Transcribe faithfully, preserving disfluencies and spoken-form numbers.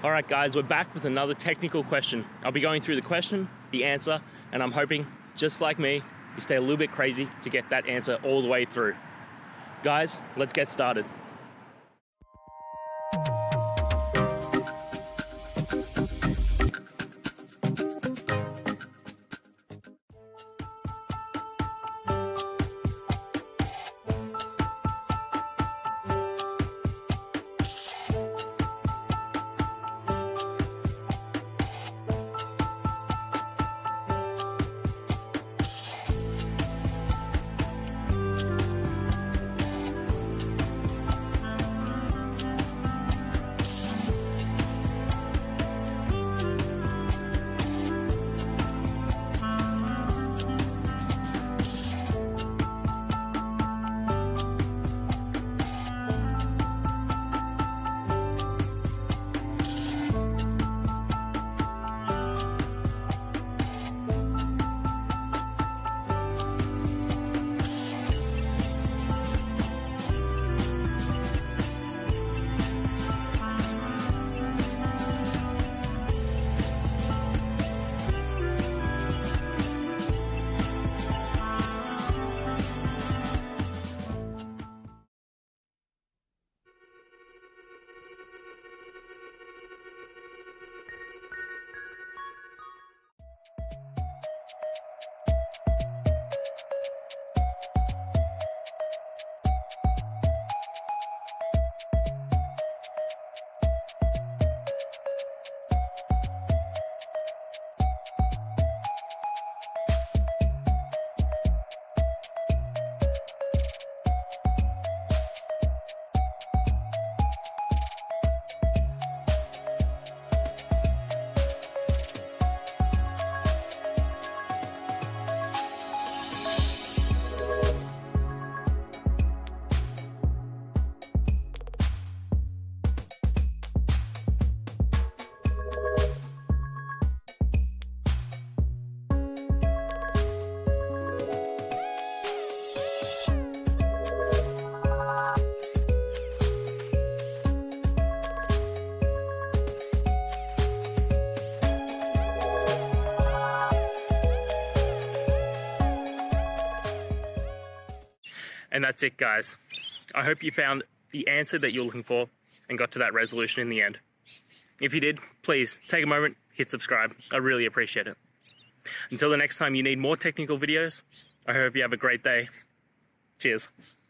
Alright guys, we're back with another technical question. I'll be going through the question, the answer, and I'm hoping, just like me, you stay a little bit crazy to get that answer all the way through. Guys, let's get started. And that's it, guys. I hope you found the answer that you're looking for and got to that resolution in the end. If you did, please take a moment, hit subscribe. I really appreciate it. Until the next time you need more technical videos, I hope you have a great day. Cheers.